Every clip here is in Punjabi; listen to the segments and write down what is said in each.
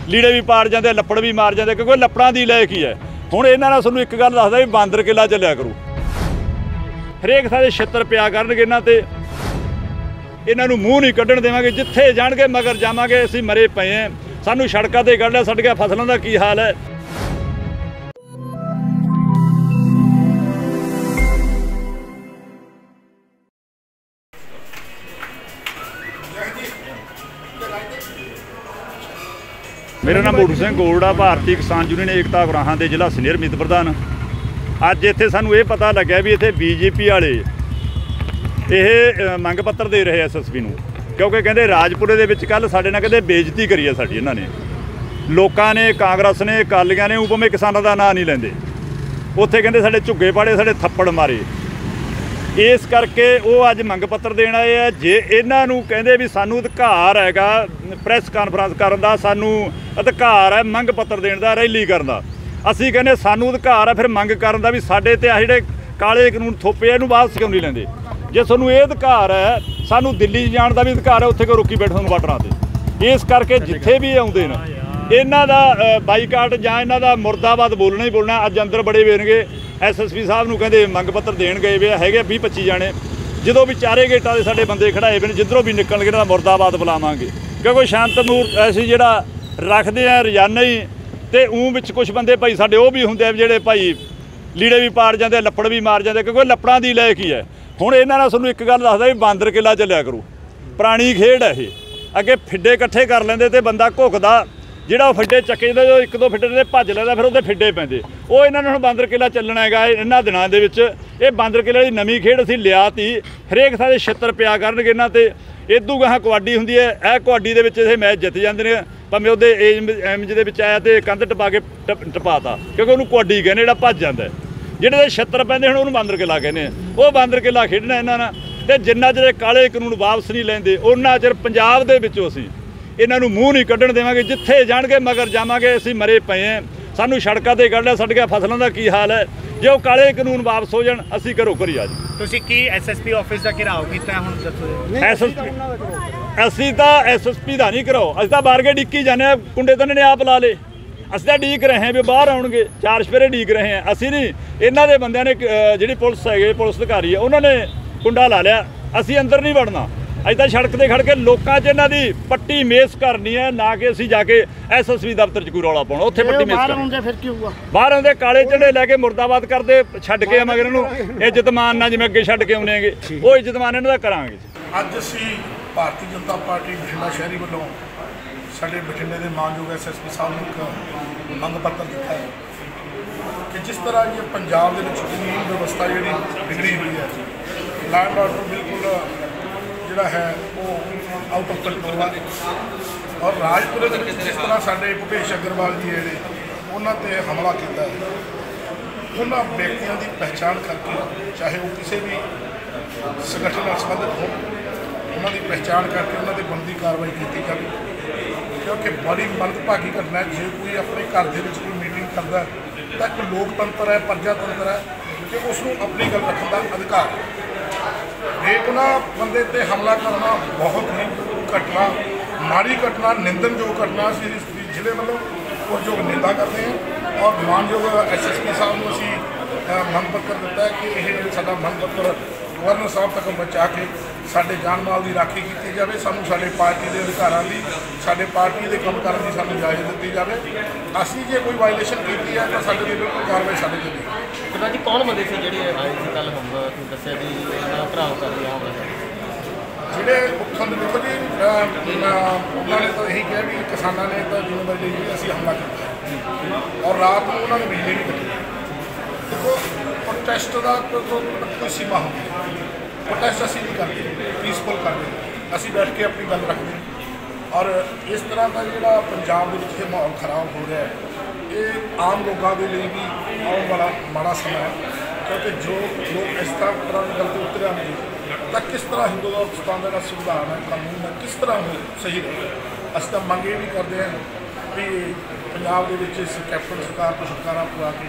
ਲੀੜੇ ਵੀ ਪਾੜ ਜਾਂਦੇ, ਲੱਪੜ ਵੀ मार ਜਾਂਦੇ, क्योंकि ਲੱਪੜਾਂ ਦੀ ਲੈ ਕੀ है। ਹੁਣ ਇਹਨਾਂ ਨਾਲ ਤੁਹਾਨੂੰ ਇੱਕ ਗੱਲ ਦੱਸਦਾ ਵੀ ਬਾਂਦਰ ਕਿਲਾ ਚੱਲਿਆ ਕਰੂ, ਹਰੇਕ ਥਾਂ 'ਤੇ ਛਿੱਤਰ ਪਿਆ ਕਰਨਗੇ ਇਹਨਾਂ ਤੇ। ਇਹਨਾਂ ਨੂੰ ਮੂੰਹ ਨਹੀਂ ਕੱਢਣ ਦੇਵਾਂਗੇ, ਜਿੱਥੇ ਜਾਣਗੇ ਮਗਰ ਜਾਵਾਂਗੇ। ਅਸੀਂ ਮਰੇ ਪਏ ਹਾਂ, ਸਾਨੂੰ ਸੜਕਾਂ ਤੇ ਕੱਢ ਲਿਆ, ਸਾਡੀਆਂ ਫਸਲਾਂ ਦਾ ਕੀ ਹਾਲ ਹੈ। मेरा नाम बूट सिंह गोल्ड आ, भारतीय किसान यूनियन एकता गुराहां के जिला सीनियर मीत प्रधान। अज इत्थे सानू ये पता लग्या भी इत्थे बीजेपी वाले ये मंग पत्र दे रहे SSP नूं, क्योंकि कहते राजपुरे दे विच कल साडे नाल कहते बेइज्जती करी है साडी। इन्हां ने लोकां ने, कांग्रेस ने, अकालियां ने भावें किसानां दा नां नहीं लैंदे, उत्थे कहते साडे झुग्गे पाड़े, साडे थप्पड़ मारे। इस करके वो अज मंग पत्र देण आए आ। जे इन्हां नूं कहंदे भी सानू अधिकार हैगा प्रैस कानफ्रेंस करन दा, सानू अधिकार है मंग पत्र देण दा, रैली करन दा, असीं कहंदे सानू अधिकार है फिर मंग करन दा भी साडे ते आ जिहड़े काले कानून थोपे इहनूं वापस क्यों नहीं लैंदे। जे सानू ये अधिकार है, सानू दिल्ली जाण दा भी अधिकार है, उत्थे क्यों रोकी बैठे तुहानूं बार्डरां ते। इस करके जिथे भी आउंदे ने इन्हां दा बाईकाट जां इन्हां दा मुर्दाबाद बोलना ही बोलना। अज अंदर बड़े वेरनगे SSP साहब नूं कहंदे मंग पत्र देण गए वे हैगे 20-25 जाने, जो भी चारे गेटां दे साडे बंदे खड़ाए वे जिधरों भी निकलणगे इन्हां दा मुर्दाबाद बुलावांगे, क्योंकि शांत मूर्त ऐसी जिहड़ा रखदे आ रोजाना ही। ते ऊं विच कुछ बंदे भाई साडे वो भी हुंदे जिहड़े भाई लीड़े भी पाड़ जांदे, लप्पड़ भी मार जांदे, क्योंकि लप्पड़ां दी लै की है। हुण इन्हां नाल तुहानूं एक गल दसदा भी बांदर किला ਚੱਲਿਆ करू, पुरानी खेड है ये। अगे फिड्डे इकट्ठे कर लैंदे ते बंदा घुकदा, ਜਿਹੜਾ ਉਹ ਫਿੱਡੇ ਚੱਕੇ ਜਾਂਦਾ, ਜੋ 1-2 ਫਿੱਡੇ ਦੇ ਭੱਜ ਲੈਂਦਾ, ਫਿਰ ਉਹਦੇ ਫਿੱਡੇ ਪੈਂਦੇ। ਉਹ ਇਹਨਾਂ ਨੂੰ ਹੁਣ ਬਾਂਦਰ ਕਿਲਾ ਚੱਲਣਾ ਹੈਗਾ ਇਹਨਾਂ ਦਿਨਾਂ ਦੇ ਵਿੱਚ। ਇਹ ਬਾਂਦਰ ਕਿਲੇ ਦੀ ਨਵੀਂ ਖੇਡ ਅਸੀਂ ਲਿਆਤੀ, ਹਰੇਕ ਥਾਂ 'ਤੇ ਛਿੱਤਰ ਪਿਆ ਕਰਨਗੇ ਇਹਨਾਂ ਤੇ। ਇਦੋਂ ਗਾਹਾਂ ਕਬੱਡੀ ਹੁੰਦੀ ਹੈ, ਇਹ ਕਬੱਡੀ ਦੇ ਵਿੱਚ ਇਹ ਮੈਚ ਜਿੱਤ ਜਾਂਦੇ ਨੇ, ਭਾਵੇਂ ਉਹਦੇ ਐਮ ਦੇ ਵਿੱਚ ਆਇਆ ਤੇ ਕੰਧ ਟਪਾ ਕੇ ਟਪਾਤਾ, ਕਿਉਂਕਿ ਉਹਨੂੰ ਕਬੱਡੀ ਕਹਿੰਦੇ ਜਿਹੜਾ ਭੱਜ ਜਾਂਦਾ। ਜਿਹੜੇ ਦੇ ਛਿੱਤਰ ਪੈਂਦੇ ਹੁਣ ਉਹਨੂੰ ਬਾਂਦਰ ਕਿਲਾ ਕਹਿੰਦੇ ਆ। ਉਹ ਬਾਂਦਰ ਕਿਲਾ ਖੇਡਣਾ ਇਹਨਾਂ ਨਾਲ। ਅਤੇ ਜਿੰਨਾ ਚਿਰ ਕਾਲੇ ਕਾਨੂੰਨ ਵਾਪਸ ਨਹੀਂ ਲੈਂਦੇ ਉਹਨਾਂ ਚਿਰ ਪੰਜਾਬ ਦੇ ਵਿੱਚੋਂ ਅਸੀਂ ਇਹਨਾਂ ਨੂੰ ਮੂੰਹ ਨਹੀਂ ਕੱਢਣ ਦੇਵਾਂਗੇ, ਜਿੱਥੇ ਜਾਣਗੇ ਮਗਰ ਜਾਵਾਂਗੇ। ਅਸੀਂ ਮਰੇ ਪਏ ਹਾਂ, ਸਾਨੂੰ ਸੜਕਾਂ ਤੇ ਕੱਢ ਲਿਆ, ਸਾਡੀਆਂ ਫਸਲਾਂ ਦਾ ਕੀ ਹਾਲ ਹੈ। ਜੇ ਉਹ ਕਾਲੇ ਕਾਨੂੰਨ ਵਾਪਸ ਹੋ ਜਾਣ ਅਸੀਂ ਘਰੋਂ ਘਰੀ ਆ ਜੀ। ਤੁਸੀਂ ਕੀ SSP ਆਫਿਸ ਦਾ ਘਿਰਾਓ ਕੀਤਾ ਹੁਣ ਦੱਸੋ। ਅਸੀਂ ਤਾਂ SSP ਦਾ ਨਹੀਂ ਘਿਰਾਓ, ਅਸੀਂ ਤਾਂ ਬਾਹਰ ਕੇ ਡਿੱਕੀ ਜਾਂਦੇ ਹਾਂ। ਕੁੰਡੇ ਤਾਂ ਇਹਨਾਂ ਨੇ ਆਪ ਲਾ ਲਏ, ਅਸੀਂ ਤਾਂ ਡੀਕ ਰਹੇ ਹਾਂ ਵੀ ਬਾਹਰ ਆਉਣਗੇ, 4 ਸਪੇਰੇ ਡੀਕ ਰਹੇ ਹਾਂ। ਅਸੀਂ ਨਹੀਂ, ਇਹਨਾਂ ਦੇ ਬੰਦਿਆਂ ਨੇ ਜਿਹੜੀ ਪੁਲਿਸ ਹੈਗੇ, ਪੁਲਿਸ ਅਧਿਕਾਰੀ ਹੈ, ਉਹਨਾਂ ਨੇ ਕੁੰਡਾ ਲਾ ਲਿਆ। ਅਸੀਂ ਅੰਦਰ ਨਹੀਂ ਵੜਨਾ, ਅੱਜ ਤਾਂ ਸੜਕ ਤੇ ਖੜ ਕੇ ਲੋਕਾਂ 'ਚ ਇਹਨਾਂ ਦੀ ਪੱਟੀ ਮੇਸ ਕਰਨੀ ਹੈ, ਨਾ ਕਿ ਅਸੀਂ ਜਾ ਕੇ SSP ਦਫ਼ਤਰ 'ਚ ਕੋਈ ਰੌਲਾ ਪਾਉਣਾ, ਉੱਥੇ ਪੱਟੀ ਮੇਸ ਕਰਨੀ। ਫਿਰ ਕੀ ਹੋਊਗਾ? ਬਾਹਰ ਆਉਂਦੇ ਕਾਲੇ ਝੰਡੇ ਲੈ ਕੇ ਮੁਰਦਾਬਾਦ ਕਰਦੇ, ਛੱਡ ਕੇ ਆਵਾਂਗੇ ਇਹਨਾਂ ਨੂੰ ਇੱਜ਼ਤਮਾਨ ਨਾਲ, ਜਿਵੇਂ ਅੱਗੇ ਛੱਡ ਕੇ ਆਉਂਦੇ ਹੈਗੇ ਉਹ ਇੱਜ਼ਤਮਾਨ ਇਹਨਾਂ ਦਾ ਕਰਾਂਗੇ। ਅੱਜ ਅਸੀਂ ਭਾਰਤੀ ਜਨਤਾ ਪਾਰਟੀ ਬਠਿੰਡਾ ਸ਼ਹਿਰੀ ਵੱਲੋਂ ਸਾਡੇ ਬਠਿੰਡੇ ਦੇ ਮਾਨਯੋਗ SSP ਸਾਹਿਬ ਨੂੰ ਇੱਕ ਮੰਗ ਪੱਤਰ ਦਿੱਤਾ ਹੈ ਕਿ ਜਿਸ ਤਰ੍ਹਾਂ ਇਹ ਪੰਜਾਬ ਦੇ ਵਿੱਚ ਕਾਨੂੰਨ ਵਿਵਸਥਾ ਜਿਹੜੀ ਵਿਗੜੀ ਹੋਈ ਹੈ, ਲਾਅ ਐਂਡ ਆਰਡਰ ਬਿਲਕੁਲ ਜਿਹੜਾ ਹੈ ਉਹ ਆਊਟ ਆਫ ਕੰਟਰੋਲ ਹੈ। ਔਰ ਰਾਜਪੁਰੇ ਦੇ ਵਿੱਚ ਜਿਸ ਤਰ੍ਹਾਂ ਸਾਡੇ ਭੁਪੇਸ਼ ਅਗਰਵਾਲ ਜੀ ਜਿਹੜੇ ਉਹਨਾਂ 'ਤੇ ਹਮਲਾ ਕੀਤਾ ਹੈ, ਉਹਨਾਂ ਵਿਅਕਤੀਆਂ ਦੀ ਪਹਿਚਾਣ ਕਰਕੇ, ਚਾਹੇ ਉਹ ਕਿਸੇ ਵੀ ਸੰਗਠਨ ਨਾਲ ਸੰਬੰਧਿਤ ਹੋਣ, ਉਹਨਾਂ ਦੀ ਪਹਿਚਾਣ ਕਰਕੇ ਉਹਨਾਂ 'ਤੇ ਬਣਦੀ ਕਾਰਵਾਈ ਕੀਤੀ ਜਾਵੇ। ਕਿਉਂਕਿ ਬੜੀ ਮੰਦਭਾਗੀ ਘਟਨਾ ਹੈ। ਜੇ ਕੋਈ ਆਪਣੇ ਘਰ ਦੇ ਵਿੱਚ ਕੋਈ ਮੀਟਿੰਗ ਕਰਦਾ ਤਾਂ ਇੱਕ ਲੋਕਤੰਤਰ ਹੈ, ਪ੍ਰਜਾਤੰਤਰ ਹੈ ਕਿ ਉਸ ਨੂੰ ਆਪਣੀ ਗੱਲ ਰੱਖਣ ਦਾ ਅਧਿਕਾਰ ਹੈ। ਉਹਨਾਂ ਬੰਦੇ 'ਤੇ ਹਮਲਾ ਕਰਨਾ ਬਹੁਤ ਹੀ ਘਟਨਾ, ਮਾੜੀ ਘਟਨਾ, ਨਿੰਦਣਯੋਗ ਘਟਨਾ। ਅਸੀਂ ਇਸ ਜ਼ਿਲ੍ਹੇ ਵੱਲੋਂ ਪੁਰਜੋਗ ਨਿੰਦਾ ਕਰਦੇ ਹਾਂ ਔਰ ਮਾਨਯੋਗ SSP ਸਾਹਿਬ ਨੂੰ ਅਸੀਂ ਮੰਗ ਪੱਤਰ ਦਿੱਤਾ ਹੈ ਕਿ ਇਹ ਸਾਡਾ ਮੰਗ ਪੱਤਰ ਗਵਰਨਰ ਸਾਹਿਬ ਤੱਕ ਪਹੁੰਚਾ ਕੇ ਸਾਡੇ ਜਾਨ ਮਾਲ ਦੀ ਰਾਖੀ ਕੀਤੀ ਜਾਵੇ। ਸਾਨੂੰ ਸਾਡੇ ਪਾਰਟੀ ਦੇ ਅਧਿਕਾਰਾਂ ਦੀ, ਸਾਡੇ ਪਾਰਟੀ ਦੇ ਕੰਮ ਕਰਨ ਦੀ ਸਾਨੂੰ ਇਜਾਜ਼ਤ ਦਿੱਤੀ ਜਾਵੇ। ਅਸੀਂ ਜੇ ਕੋਈ ਵਾਇਲੇਸ਼ਨ ਕੀਤੀ ਹੈ ਤਾਂ ਸਾਡੇ ਦੀ ਬਿਲਕੁਲ ਕਾਰਵਾਈ ਸਾਡੇ 'ਤੇ ਨਹੀਂ। ਕਿਦਾਂ ਜੀ ਕੌਣ ਬੰਦੇ ਸੀ ਜਿਹੜੇ ਆਏ ਸੀ ਕੱਲ੍ਹ ਹਮਲਾ? ਤੁਸੀਂ ਦੱਸਿਆ ਵੀ ਇਹਨਾਂ ਭਰਾਓ ਕਰ ਰਿਹਾ ਹੋਣਾ ਜਿਹੜੇ ਤੁਹਾਨੂੰ ਦੇਖੋ ਜੀ, ਉਹਨਾਂ ਨੇ ਤਾਂ ਇਹੀ ਕਿਹਾ ਵੀ ਕਿਸਾਨਾਂ ਨੇ ਤਾਂ ਜ਼ਿੰਮੇਵਾਰੀ ਲਈ ਅਸੀਂ ਹਮਲਾ ਕੀਤਾ ਔਰ ਰਾਤ ਨੂੰ ਉਹਨਾਂ ਨੇ ਬਿਜਲੀ ਨਹੀਂ ਕੱਟੀ। ਦੇਖੋ ਪ੍ਰੋਟੈਸਟ ਦਾ ਕੋਈ ਸੀਮਾ ਹੁੰਦੀ ਹੈ। ਪ੍ਰੋਟੈਸਟ ਅਸੀਂ ਨਹੀਂ ਕਰਦੇ, ਪੀਸਫੁਲ ਕਰਦੇ, ਅਸੀਂ ਬੈਠ ਕੇ ਆਪਣੀ ਗੱਲ ਰੱਖਦੇ। ਔਰ ਇਸ ਤਰ੍ਹਾਂ ਦਾ ਜਿਹੜਾ ਪੰਜਾਬ ਦੇ ਵਿੱਚ ਇਹ ਮਾਹੌਲ ਖਰਾਬ ਹੋ ਰਿਹਾ ਹੈ, ਇਹ ਆਮ ਲੋਕਾਂ ਦੇ ਲਈ ਵੀ ਆਉਣ ਵਾਲਾ ਮਾੜਾ ਸਮਾਂ ਹੈ। ਕਿਉਂਕਿ ਜੋ ਲੋਕ ਇਸ ਤਰ੍ਹਾਂ ਦੀ ਗੱਲ 'ਤੇ ਉਤਰਿਆ ਨਹੀਂ ਤਾਂ ਕਿਸ ਤਰ੍ਹਾਂ ਹਿੰਦੁਸਤਾਨ ਦਾ ਸੰਵਿਧਾਨ ਹੈ, ਕਾਨੂੰਨ ਹੈ, ਕਿਸ ਤਰ੍ਹਾਂ ਸਹੀ ਰਹੇ। ਅਸੀਂ ਤਾਂ ਮੰਗ ਇਹ ਵੀ ਕਰਦੇ ਹਾਂ ਵੀ ਪੰਜਾਬ ਦੇ ਵਿੱਚ ਇਸ ਕੈਪਟਨ ਸਰਕਾਰ ਤੋਂ ਛੁਟਕਾਰਾ ਪਵਾ ਕੇ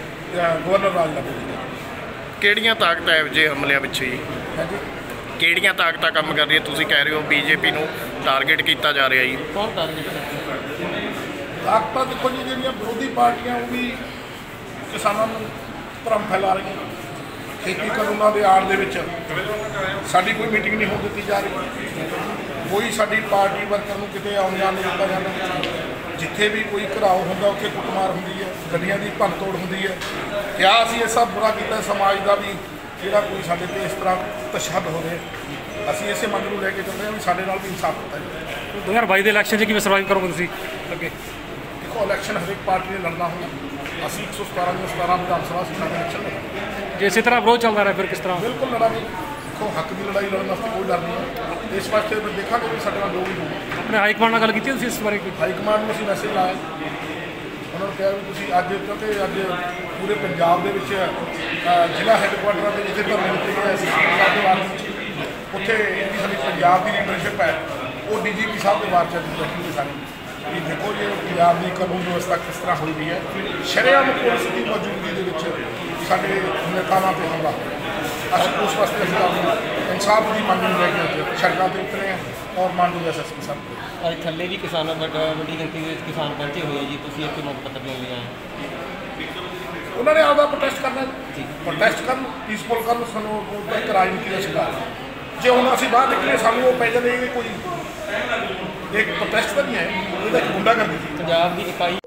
ਗਵਰਨਰ ਰਾਜ ਲਾਗੂ ਕੀਤਾ। ਕਿਹੜੀਆਂ ਤਾਕਤਾਂ ਇਹੋ ਜਿਹੇ ਹਮਲਿਆਂ ਪਿੱਛੇ ਜੀ? ਹਾਂਜੀ, ਕਿਹੜੀਆਂ ਤਾਕਤਾਂ ਕੰਮ ਕਰ ਰਹੀਆਂ? ਤੁਸੀਂ ਕਹਿ ਰਹੇ ਹੋ BJP ਨੂੰ ਟਾਰਗੇਟ ਕੀਤਾ ਜਾ ਰਿਹਾ ਜੀ। ਕੌਣ ਟਾਰਗੇਟ? ਤਾਕਤਾਂ ਦੇਖੋ ਜੀ, ਜਿਹੜੀਆਂ ਵਿਰੋਧੀ ਪਾਰਟੀਆਂ ਉਹ ਵੀ ਕਿਸਾਨਾਂ ਨੂੰ ਭਰਮ ਫੈਲਾ ਰਹੀਆਂ। ਖੇਤੀ ਕਾਨੂੰਨਾਂ ਦੇ ਆੜ ਦੇ ਵਿੱਚ ਸਾਡੀ ਕੋਈ ਮੀਟਿੰਗ ਨਹੀਂ ਹੋਣ ਦਿੱਤੀ ਜਾ ਰਹੀ, ਕੋਈ ਸਾਡੀ ਪਾਰਟੀ ਵਰਕਰ ਨੂੰ ਕਿਤੇ ਆਉਣ ਜਾਣ ਨਹੀਂ ਦਿੱਤਾ ਜਾਂਦਾ। ਜਿੱਥੇ ਵੀ ਕੋਈ ਘਰਾਓ ਹੁੰਦਾ ਉੱਥੇ ਕੁੱਟਮਾਰ ਹੁੰਦੀ ਹੈ, ਗੱਡੀਆਂ ਦੀ ਭੰਨਤੋੜ ਹੁੰਦੀ ਹੈ। ਕਿਆ ਅਸੀਂ ਇਹ ਸਭ ਬੁਰਾ ਕੀਤਾ ਸਮਾਜ ਦਾ ਵੀ ਜਿਹੜਾ ਕੋਈ ਸਾਡੇ ਤੇ ਇਸ ਤਰ੍ਹਾਂ ਤਸ਼ੱਦਦ ਹੋਵੇ। ਅਸੀਂ ਇਸੇ ਮੰਗ ਨੂੰ ਲੈ ਕੇ ਚੱਲਦੇ ਹਾਂ ਵੀ ਸਾਡੇ ਨਾਲ ਵੀ ਇਨਸਾਫ ਕੀਤਾ ਜਾਵੇ। 2022 ਦੇ ਇਲੈਕਸ਼ਨ 'ਚ ਕਿਵੇਂ ਸਰਵਾਈਵ ਕਰੋਗੇ ਤੁਸੀਂ ਅੱਗੇ? ਦੇਖੋ ਇਲੈਕਸ਼ਨ ਹਰੇਕ ਪਾਰਟੀ ਨੇ ਲੜਨਾ ਹੁੰਦਾ। ਅਸੀਂ 117 ਦੀਆਂ 17 ਵਿਧਾਨ ਸਭਾ ਸੀਟਾਂ ਦੇ ਇਲੈਕਸ਼ਨ ਲੜਾਂਗੇ। ਜੇ ਇਸੇ ਤਰ੍ਹਾਂ ਵਿਰੋਧ ਚੱਲਦਾ ਰਿਹਾ ਫਿਰ ਕਿਸ ਤਰ੍ਹਾਂ? ਬਿਲਕੁਲ ਲੜਾਂਗੇ। ਦੇਖੋ ਹੱਕ ਦੀ ਲੜਾਈ ਲੜਨ ਵਾਸਤੇ ਕੋਈ ਡਰ ਨਹੀਂ ਹੈ। ਇਸ ਵਾਸਤੇ ਫਿਰ ਦੇਖਾਂਗੇ ਵੀ ਸਾਡੇ ਨਾਲ ਲੋਕ ਹੀ ਹੋਣਗੇ। ਆਪਣੇ ਹਾਈ ਕਮਾਂਡ ਨਾਲ ਗੱਲ ਕੀਤੀ ਤੁਸੀਂ ਇਸ ਬਾਰੇ ਕੋਈ? ਹਾਈ ਕਮਾਂਡ ਨੂੰ ਅਸੀਂ ਮੈਸੇਜ ਲਾਇਆ, ਉਹਨਾਂ ਨੂੰ ਕਿਹਾ ਵੀ ਤੁਸੀਂ ਅੱਜ, ਕਿਉਂਕਿ ਅੱਜ ਪੂਰੇ ਪੰਜਾਬ ਦੇ ਵਿੱਚ ਜ਼ਿਲ੍ਹਾ ਹੈੱਡਕੁਆਟਰਾਂ ਦੇ ਜਿੱਥੇ ਧਰਨੇ ਦਿੱਤੇ ਗਏ ਸੀ ਪੰਜਾਬ ਦੇ ਵਾਰ ਵਿੱਚ, ਉੱਥੇ ਜਿਹੜੀ ਸਾਡੀ ਪੰਜਾਬ ਦੀ ਲੀਡਰਸ਼ਿਪ ਹੈ ਉਹ ਡੀਜੀਪੀ ਸਾਹਿਬ ਦੇ ਵਾਰ 'ਚ ਬੈਠੀ ਹੋਈ ਸਾਡੀ ਵੀ ਦੇਖੋ ਜੀ ਪੰਜਾਬ ਦੀ ਕਾਨੂੰਨ ਵਿਵਸਥਾ ਕਿਸ ਤਰ੍ਹਾਂ ਹੋਈ ਵੀ ਹੈ। ਸ਼ਰੇਆਮ ਪੁਲਿਸ ਦੀ ਮੌਜੂਦਗੀ ਦੇ ਵਿੱਚ ਸਾਡੇ ਨੇਤਾਵਾਂ 'ਤੇ ਹਮਲਾ ਹੋਇਆ। ਅਸੀਂ ਉਸ ਵਾਸਤੇ ਅਸੀਂ ਇਨਸਾਫ ਦੀ ਮੰਗ ਨੂੰ ਲੈ ਕੇ ਅੱਜ ਸੜਕਾਂ 'ਤੇ ਉਤਰੇ ਹਾਂ ਔਰ ਮਾਨਯੋਗ ਐਸਐਸਪੀ ਸਾਹਿਬ ਕੋਲ। ਅੱਜ ਥੱਲੇ ਵੀ ਕਿਸਾਨ ਵੱਡੀ ਗਿਣਤੀ ਦੇ ਵਿੱਚ ਕਿਸਾਨ ਪਹੁੰਚੇ ਹੋਏ ਜੀ, ਤੁਸੀਂ ਇੱਥੇ ਮੰਗ ਪੱਤਰ ਦੇਣ ਲਈ ਆਏ? ਉਹਨਾਂ ਨੇ ਆਪਦਾ ਪ੍ਰੋਟੈਸਟ ਕਰਨਾ ਜੀ, ਪ੍ਰੋਟੈਸਟ ਕਰਨ, ਪੀਸਫੁਲ ਕਰਨ। ਸਾਨੂੰ ਇੱਕ ਰਾਜਨੀਤੀ ਦਾ ਸ਼ਿਕਾਰ ਜੇ ਹੁਣ ਅਸੀਂ ਬਾਹਰ ਨਿਕਲੇ ਸਾਨੂੰ ਉਹ ਪੈ ਜਾਂਦੇ ਕੋਈ ਇੱਕ ਪ੍ਰੋਟੈਸਟ ਤਾਂ ਨਹੀਂ ਹੈ, ਇਹਦਾ ਇੱਕ ਗੁੰਡਾ ਕਰਦੀ ਸੀ। ਪੰਜਾਬ ਦੀ ਇਕਾਈ